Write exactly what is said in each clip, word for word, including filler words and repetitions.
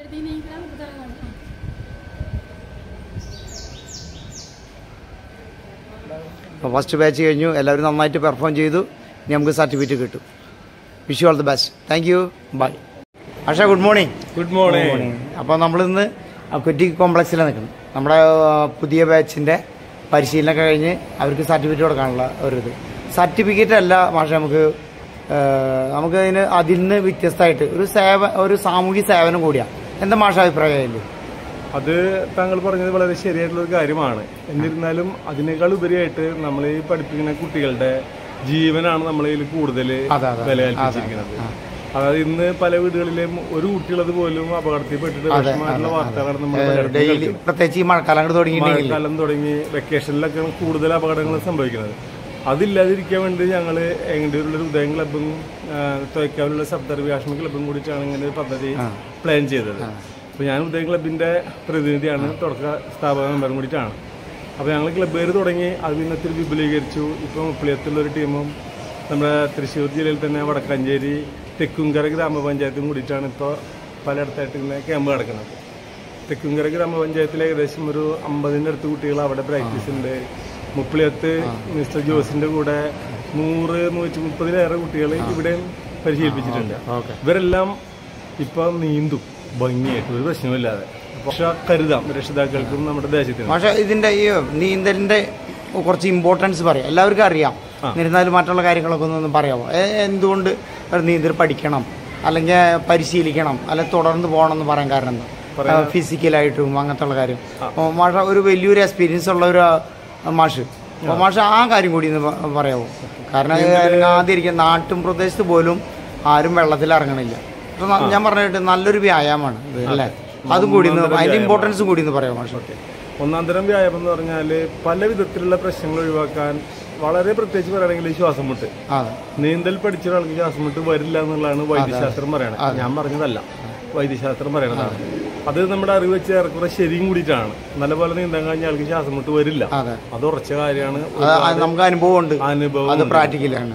First batch കഴിഞ്ഞു, എല്ലാവരും നന്നായിട്ട് പെർഫോം ചെയ്തു. ഇനി നമുക്ക് സർട്ടിഫിക്കറ്റ് കിട്ടും. Wish you all the best. Thank you, bye. Asha, good morning. Good morning. അപ്പോൾ നമ്മളിന്ന് അക്വറ്റിക് കോംപ്ലക്സിലാണ് നിൽക്കുന്നത്. നമ്മുടെ പുതിയ ബാച്ചിൻ്റെ പരിശീലനം കഴിഞ്ഞ് അവർക്ക് സർട്ടിഫിക്കറ്റ് കൊടുക്കാനുള്ള ഒരു ഇത്. സർട്ടിഫിക്കറ്റ് അല്ല മാഷ, നമുക്ക് നമുക്ക് അതിന് അതിൽ നിന്ന് വ്യത്യസ്തമായിട്ട് ഒരു സേവ ഒരു സാമൂഹ്യ സേവനം കൂടിയാണ്. എന്താ മാഷ അഭിപ്രായമായില്ലേ? അത് താങ്കൾ പറഞ്ഞത് വളരെ ശരിയായിട്ടുള്ളൊരു കാര്യമാണ്. എന്നിരുന്നാലും അതിനേക്കാൾ ഉപരിയായിട്ട് നമ്മൾ ഈ പഠിപ്പിക്കുന്ന കുട്ടികളുടെ ജീവനാണ് നമ്മളതിൽ കൂടുതൽ വില കൽപ്പിച്ചിരിക്കുന്നത്. അതായത് ഇന്ന് പല വീടുകളിലും ഒരു കുട്ടികളത് പോലും അപകടത്തിൽപ്പെട്ടിട്ട് വിഷമമായിട്ടുള്ള വാർത്തകളാണ് നമ്മൾ പ്രത്യേകിച്ച് ഈ മഴക്കാലം തുടങ്ങി മഴക്കാലം തുടങ്ങി വെക്കേഷനിലൊക്കെ കൂടുതൽ അപകടങ്ങൾ സംഭവിക്കുന്നത്. അതില്ലാതിരിക്കാൻ വേണ്ടി ഞങ്ങൾ എങ്ങനെയുള്ള ഉദയം ക്ലബും തോയ്ക്കാവിലുള്ള ശബ്ദർവികാഷ്മ ക്ലബും കൂടിയിട്ടാണ് ഇങ്ങനെ ഒരു പദ്ധതി പ്ലാൻ ചെയ്തത്. അപ്പോൾ ഞാൻ ഉദയം ക്ലബിൻ്റെ പ്രതിനിധിയാണ്, തുടക്ക സ്ഥാപക മെമ്പറും കൂടിയിട്ടാണ്. അപ്പോൾ ഞങ്ങൾ ക്ലബ്ബുകാർ തുടങ്ങി, അത് പിന്നത്തിൽ വിപുലീകരിച്ചു. ഇപ്പോൾ മുപ്പളിയത്തുള്ളൊരു ടീമും നമ്മുടെ തൃശ്ശൂർ ജില്ലയിൽ തന്നെ വടക്കാഞ്ചേരി തെക്കുംകര ഗ്രാമപഞ്ചായത്തും കൂടിയിട്ടാണ് ഇപ്പോൾ പലയിടത്തായിട്ട് ഇങ്ങനെ ക്യാമ്പ് നടക്കുന്നത്. തെക്കുംകര ഗ്രാമപഞ്ചായത്തിൽ ഏകദേശം ഒരു അമ്പതിൻ്റെ അടുത്ത് കുട്ടികൾ അവിടെ പ്രാക്ടീസ് ഉണ്ട്. മുപ്പളിയത്ത് മിസ്റ്റർ ജോസിൻ്റെ കൂടെ നൂറ് നൂറ്റി മുപ്പതിലേറെ കുട്ടികൾ ഇവിടെ പരിശീലിപ്പിച്ചിട്ടുണ്ട്. ഇവരെല്ലാം ഇപ്പം നീന്തും ഭംഗിയായിട്ട്, ഒരു പ്രശ്നമില്ലാതെ. പക്ഷെ കരുതാം രക്ഷിതാക്കൾക്കും നമ്മുടെ ദേശത്തിനും. പക്ഷേ ഇതിൻ്റെ ഈ നീന്തലിൻ്റെ കുറച്ച് ഇമ്പോർട്ടൻസ് പറയാം, എല്ലാവർക്കും അറിയാം. എന്നിരുന്നാലും മറ്റുള്ള കാര്യങ്ങളൊക്കെ ഒന്നും പറയാമോ? എന്തുകൊണ്ട് ഒരു നീന്തൽ പഠിക്കണം, അല്ലെങ്കിൽ പരിശീലിക്കണം, അല്ലെങ്കിൽ തുടർന്ന് പോകണം എന്ന് പറയാൻ കാരണം എന്താ? ഫിസിക്കലായിട്ടും അങ്ങനത്തെ ഉള്ള കാര്യം. മാഷ ഒരു വലിയൊരു എക്സ്പീരിയൻസ് ഉള്ള ഒരു മാഷ്. അപ്പോൾ മാഷ ആ കാര്യം കൂടി ഒന്ന് പറയാമോ? കാരണം ആദ്യം ഇരിക്കുന്ന നാട്ടും പ്രദേശത്ത് പോലും ആരും വെള്ളത്തിൽ ഇറങ്ങണില്ല. ഞാൻ പറഞ്ഞിട്ട് നല്ലൊരു വ്യായാമമാണ് അല്ലേ? അതും കൂടി അതിന്റെ ഇമ്പോർട്ടൻസും കൂടി ഒന്ന് പറയാം മാഷ്. ഒന്നാം തരം വ്യായാമം എന്ന് പറഞ്ഞാൽ പല വിധത്തിലുള്ള പ്രശ്നങ്ങൾ ഒഴിവാക്കാൻ വളരെ പ്രത്യേകിച്ച് പറയുകയാണെങ്കിൽ ശ്വാസം മുട്ട്. നീന്തൽ പഠിച്ച ഒരാൾക്ക് ശ്വാസം മുട്ട് വരില്ല എന്നുള്ളതാണ് വൈദ്യശാസ്ത്രം പറയണത്. ഞാൻ പറഞ്ഞതല്ല, വൈദ്യശാസ്ത്രം പറയണതാണ്. അത് നമ്മുടെ അറിവ് വെച്ച് ഏറെക്കുറെ ശരിയും കൂടിയിട്ടാണ്. നല്ലപോലെ നീന്താൻ കഴിഞ്ഞ ആൾക്ക് ശ്വാസം മുട്ട് വരില്ല, അത് ഉറച്ച കാര്യമാണ്. നമുക്ക് അനുഭവം ഉണ്ട്, അനുഭവം പ്രാക്ടിക്കലാണ്.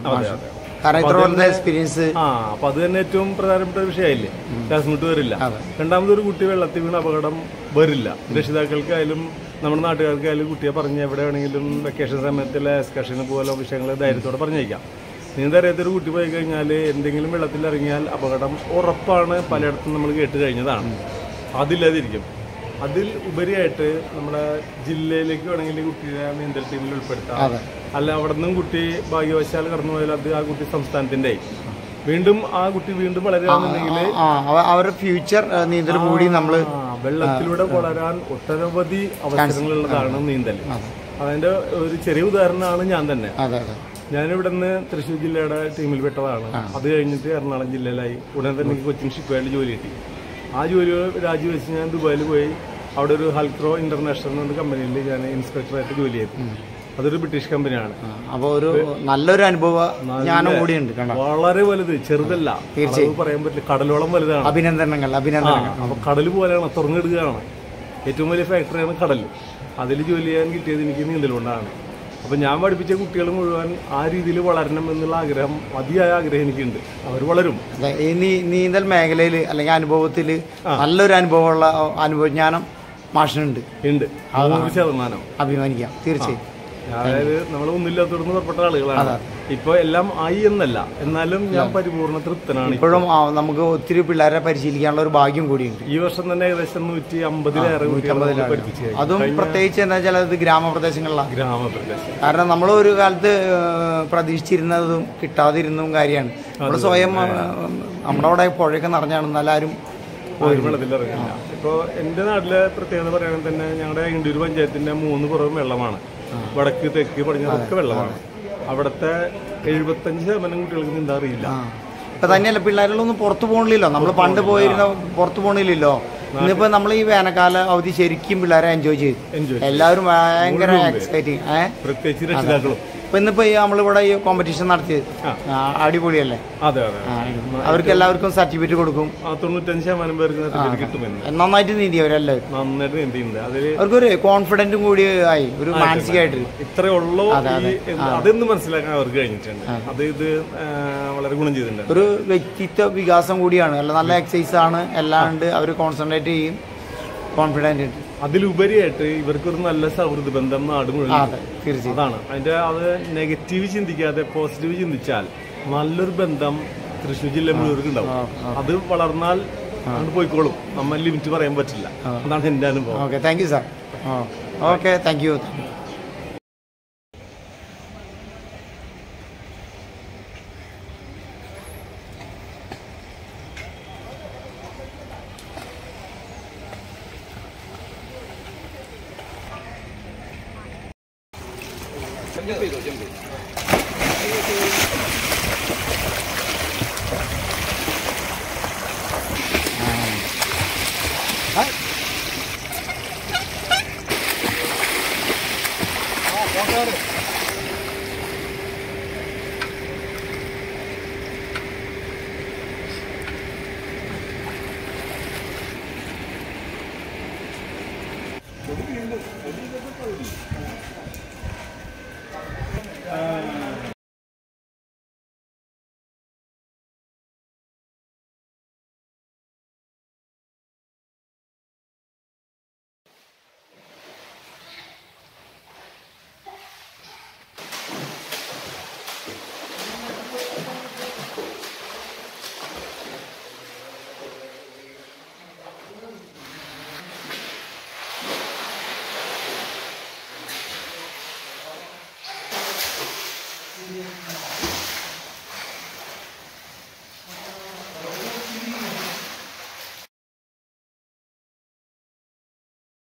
എക്സ്പീരിയൻസ്. ആ അപ്പൊ അത് തന്നെ ഏറ്റവും പ്രധാനപ്പെട്ട ഒരു വിഷയമായില്ലേ, ശ്വാസം മുട്ട് വരില്ല. രണ്ടാമതൊരു കുട്ടി വെള്ളത്തിൽ വീണ് അപകടം വരില്ല. രക്ഷിതാക്കൾക്കായാലും നമ്മുടെ നാട്ടുകാർക്കായാലും കുട്ടിയെ പറഞ്ഞ് എവിടെ വേണമെങ്കിലും വെക്കേഷൻ സമയത്തുള്ള എക്സ്കർഷന് പോലെ വിഷയങ്ങൾ ധൈര്യത്തോടെ പറഞ്ഞേക്കാം. നീന്തറിയാത്തൊരു കുട്ടി പോയി കഴിഞ്ഞാൽ എന്തെങ്കിലും വെള്ളത്തിൽ ഇറങ്ങിയാൽ അപകടം ഉറപ്പാണ്, പലയിടത്തും നമ്മൾ കേട്ട് കഴിഞ്ഞതാണ്. അതില്ലാതിരിക്കും. അതിൽ ഉപരിയായിട്ട് നമ്മുടെ ജില്ലയിലേക്ക് വേണമെങ്കിൽ കുട്ടിയെ നീന്തൽ ടീമിൽ ഉൾപ്പെടുത്താം. അല്ല അവിടെ നിന്നും കുട്ടി ഭാഗ്യവശാൽ കടന്നു പോയാൽ അത് ആ കുട്ടി സംസ്ഥാനത്തിന്റെ വീണ്ടും ആ കുട്ടി വീണ്ടും വളരുകയാണെന്നുണ്ടെങ്കിൽ അവരുടെ ഫ്യൂച്ചർ നീന്തൽ കൂടി നമ്മൾ വെള്ളത്തിലൂടെ വളരാൻ ഒട്ടനവധി അവസരങ്ങളുള്ളതാണ് നീന്തൽ. അതിന്റെ ഒരു ചെറിയ ഉദാഹരണമാണ് ഞാൻ തന്നെ. ഞാനിവിടെ നിന്ന് തൃശ്ശൂർ ജില്ലയുടെ ടീമിൽ പെട്ടതാണ്. അത് കഴിഞ്ഞിട്ട് എറണാകുളം ജില്ലയിലായി. ഉടനെ തന്നെ എനിക്ക് കൊച്ചിൻ ഷിപ്പ്യാർഡിൽ ജോലി കിട്ടി. ആ ജോലി രാജിവെച്ച് ഞാൻ ദുബായിൽ പോയി. അവിടെ ഒരു ഹൽക്രോ ഇന്റർനാഷണൽ എന്ന കമ്പനിയിൽ ഞാൻ ഇൻസ്പെക്ടറായിട്ട് ജോലി ചെയ്തു. അതൊരു ബ്രിട്ടീഷ് കമ്പനിയാണ്. അപ്പൊ ഒരു നല്ലൊരു അനുഭവം കൂടിയുണ്ട്. വളരെ വലുത്, ചെറുതല്ല, തീർച്ചയായും പറയാൻ പറ്റില്ല. കടലോളം വലുതാണ്. അഭിനന്ദനങ്ങൾ, അഭിനന്ദനങ്ങൾ. അപ്പൊ കടൽ പോലെയാണ്, തുറന്നെടുക്കുകയാണ്. ഏറ്റവും വലിയ ഫാക്ടറിയാണ് കടൽ. അതിൽ ജോലി ചെയ്യാൻ കിട്ടിയത് എനിക്ക് നീന്തലുകൊണ്ടാണ്. അപ്പൊ ഞാൻ പഠിപ്പിച്ച കുട്ടികൾ മുഴുവൻ ആ രീതിയിൽ വളരണം എന്നുള്ള ആഗ്രഹം, അതിയായ ആഗ്രഹം എനിക്കുണ്ട്. അവർ വളരും. ഈ നീന്തൽ മേഖലയിൽ അല്ലെങ്കിൽ അനുഭവത്തിൽ നല്ലൊരു അനുഭവമുള്ള അനുഭവജ്ഞാനം മാഷിനുണ്ട്. ഉണ്ട്, നൂറ് ശതമാനം അഭിമാനിക്കാം. തീർച്ചയായും. അതായത് നമ്മൾ ഒന്നില്ലാത്തവർന്ന് പുറപ്പെട്ട ആളുകളാണ്. ഇപ്പൊ എല്ലാം ആയി എന്നല്ല, എന്നാലും ഞാൻ പരിപൂർണ്ണ തൃപ്തനാണ്. ഇപ്പോഴും നമുക്ക് ഒത്തിരി പിള്ളേരെ പരിശീലിക്കാനുള്ള ഒരു ഭാഗ്യം കൂടിയുണ്ട്. ഈ വർഷം തന്നെ ഏകദേശം നൂറ്റി അമ്പതിലേറെ പഠിപ്പിച്ചു. അതും പ്രത്യേകിച്ച് എന്താ വെച്ചാൽ അത് ഗ്രാമപ്രദേശങ്ങളിലാണ്. ഗ്രാമപ്രദേശം കാരണം നമ്മൾ ഒരു കാലത്ത് പ്രതീക്ഷിച്ചിരുന്നതും കിട്ടാതിരുന്നതും കാര്യമാണ്. നമ്മൾ സ്വയം നമ്മുടെ അവിടെ പുഴയൊക്കെ നിറഞ്ഞാണ്, എല്ലാവരും വെള്ളത്തിലിറങ്ങില്ല. ഇപ്പൊ എന്റെ നാട്ടിലെ പ്രത്യേകത പറയുകയാണെങ്കിൽ തന്നെ ഞങ്ങളുടെ ഇണ്ടൂർ പഞ്ചായത്തിന്റെ മൂന്ന് പുറവും വെള്ളമാണ്. വടക്ക് തെക്ക് പടിഞ്ഞാറൊക്കെ വെള്ളമാണ്. അവിടുത്തെ എഴുപത്തഞ്ച് ശതമാനം കുട്ടികൾക്ക് നീന്താൻ അറിയില്ല. ഇപ്പൊ തന്നെയല്ല, പിള്ളേരിലൊന്നും പുറത്തു പോകണില്ലല്ലോ. നമ്മൾ പണ്ട് പോയിരുന്ന പുറത്തു പോകണില്ലല്ലോ. ഇന്നിപ്പോ നമ്മൾ ഈ വേനൽക്കാല അവധി ശരിക്കും പിള്ളേരെ എൻജോയ് ചെയ്തു. എല്ലാവരും ഭയങ്കര എക്സൈറ്റിങ്. പ്രത്യേകിച്ച് രക്ഷിതാക്കളും. ഇപ്പൊ ഇന്നിപ്പോ നമ്മളിവിടെ ഈ കോമ്പറ്റീഷൻ നടത്തിയത് അടിപൊളിയല്ലേ? അതെ അതെ. അവർക്ക് എല്ലാവർക്കും സർട്ടിഫിക്കറ്റ് കൊടുക്കും. തൊണ്ണൂറ്റഞ്ച് ശതമാനം പേർക്ക് സർട്ടിഫിക്കറ്റ് കിട്ടുമെന്ന്. നന്നായിട്ട് നീന്തി അവരെല്ലാവരും നന്നായിട്ട് നീന്തിയുണ്ട്. അതിൽ അവർക്കൊരു കോൺഫിഡന്റും കൂടി ആയി, ഒരു മാനസികമായിട്ട്. ഇത്രേ ഉള്ളൂ അതെന്ന് മനസ്സിലാക്കാൻ അവർക്ക് കഴിഞ്ഞിട്ടുണ്ട്. അത് ഇത് വളരെ ഗുണം ചെയ്തിട്ടുണ്ട്. ഒരു വ്യക്തിത്വ വികാസം കൂടിയാണ്. അല്ല, നല്ല എക്സസൈസ് ആണ്, എല്ലാം ഉണ്ട്. അവർ കോൺസെൻട്രേറ്റ് ചെയ്യും, കോൺഫിഡൻറ്റ് ഉണ്ട്. അതിലുപരിയായിട്ട് ഇവർക്കൊരു നല്ല സൗഹൃദ ബന്ധം നാട് മുഴുവൻ. തീർച്ചയായും അതാണ് അതിന്റെ. അത് നെഗറ്റീവ് ചിന്തിക്കാതെ പോസിറ്റീവ് ചിന്തിച്ചാൽ നല്ലൊരു ബന്ധം തൃശ്ശൂർ ജില്ല മുഴുവൻ ഉണ്ടാവും. അത് വളർന്നാൽ അങ്ങോട്ട് പോയിക്കോളും. നമ്മൾ ലിമിറ്റ് പറയാൻ പറ്റില്ല. അതാണ് എന്റെ അനുഭവം. Okay, thank you sir. Okay, thank you. Yeah.